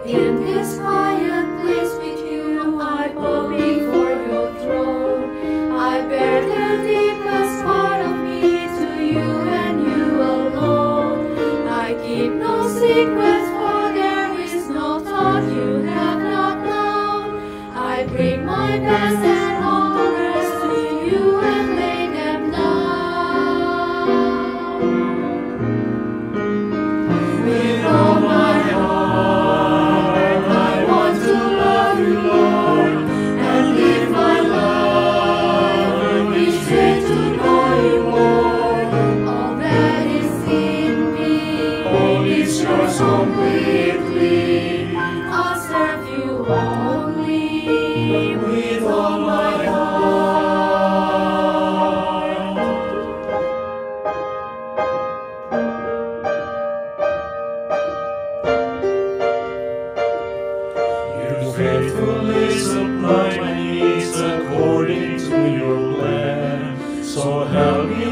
In this quiet place with you, I bow before your throne. I bear the deepest part of me to you and you alone. I keep no secrets, for there is no thought you have not known. I bring my best and honors to you and lay them down. With all my heart, I want to love you, Lord, and live my life each day to know you more. All that is in me, all is yours completely. I'll serve you only with all my heart. You faithfully supply my needs according to your plan. So help me,